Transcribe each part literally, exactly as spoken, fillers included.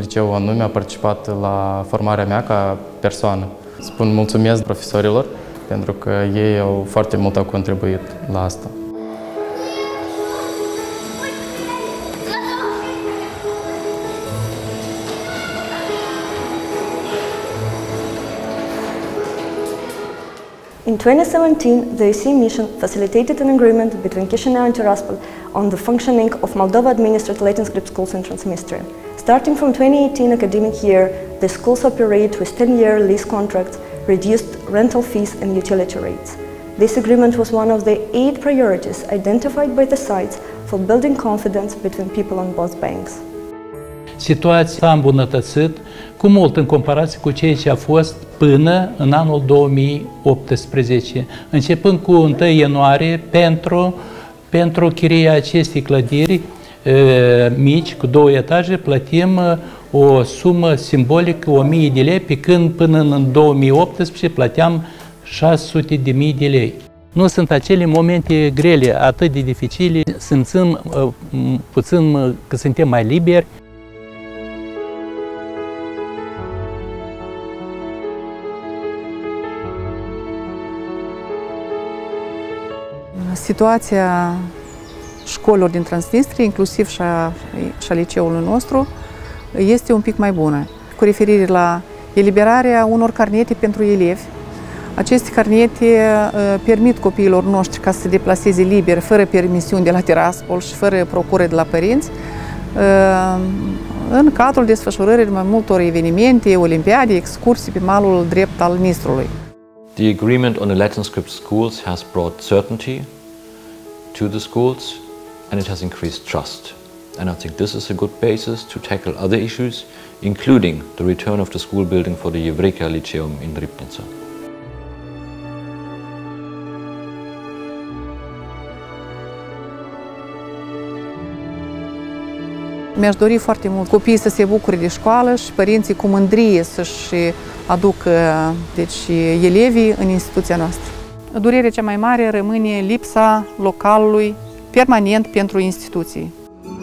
liceu anume a participat la formarea mea ca persoană. Spun mulțumesc profesorilor pentru că ei au foarte mult au contribuit la asta. In twenty seventeen, the E C mission facilitated an agreement between Chișinău and Tiraspol on the functioning of Moldova-administered Latin script schools in Transnistria. Starting from twenty eighteen academic year, the schools operate with ten-year lease contracts, reduced rental fees and utility rates. This agreement was one of the eight priorities identified by the sides for building confidence between people on both banks. Situația s-a îmbunătățit cu mult în comparație cu ceea ce a fost până în anul două mii optsprezece, începând cu întâi ianuarie pentru, pentru chiria acestei clădiri e, mici, cu două etaje, plătim o sumă simbolică, o mie de lei, pe când până în două mii optsprezece plăteam șase sute de mii de lei. Nu sunt acele momente grele, atât de dificile, simțim puțin că suntem mai liberi. Situația școlilor din Transnistria, inclusiv și a, și a liceului nostru, este un pic mai bună. Cu referire la eliberarea unor carnete pentru elevi, aceste carnete uh, permit copiilor noștri ca să se deplaseze liber, fără permisiuni de la Tiraspol și fără procură de la părinți, uh, în cadrul desfășurării mai multor evenimente, olimpiade, excursii pe malul drept al Nistrului. The agreement on the Latin script schools has brought certainty to the schools and it has increased trust. And I think this is a good basis to tackle other issues, including the return of the school building for the Eureka Lyceum in Ribnica. Mi-aș dori foarte mult copiii să se bucure de școală și părinții cu mândrie să-și aducă deci, elevii în instituția noastră. Durerea cea mai mare rămâne lipsa localului permanent pentru instituții.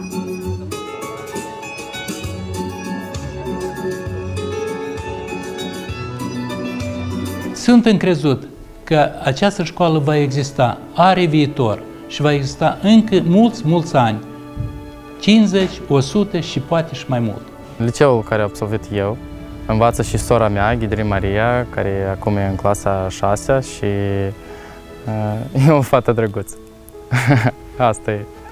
Sunt încrezut că această școală va exista, are viitor și va exista încă mulți, mulți ani, cincizeci, o sută și poate și mai mult. Liceul care am absolvit eu învață și sora mea, Ghidrin Maria, care acum e în clasa a șasea și uh, e o fată drăguță. Asta e.